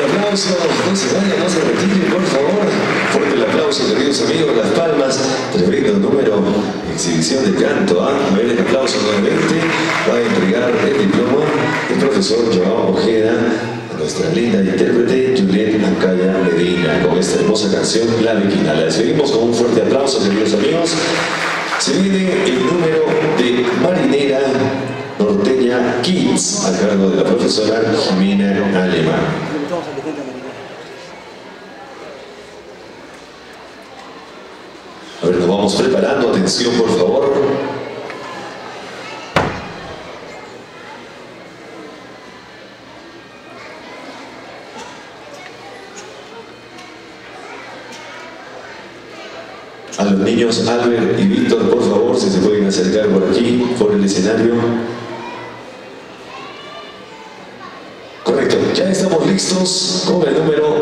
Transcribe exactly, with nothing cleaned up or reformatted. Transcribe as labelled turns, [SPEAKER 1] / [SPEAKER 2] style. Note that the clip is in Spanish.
[SPEAKER 1] Fuerte aplauso, no se vayan, no se retiren, por favor. Fuerte el aplauso, queridos amigos, Las Palmas, tremendo número, exhibición de canto. ¿ah? A ver el aplauso nuevamente, va a entregar el diploma el profesor Joao Ojeda a nuestra linda intérprete Juliet Acaya Medina con esta hermosa canción La Viquina. La despedimos con un fuerte aplauso, queridos amigos. Se viene el número de Marinera Norteña Kids a cargo de la profesora Jimena Alemán. A ver, nos vamos preparando. Atención, por favor. A los niños Albert y Víctor, por favor, si se pueden acercar por aquí, por el escenario. Correcto, ya estamos listos con el número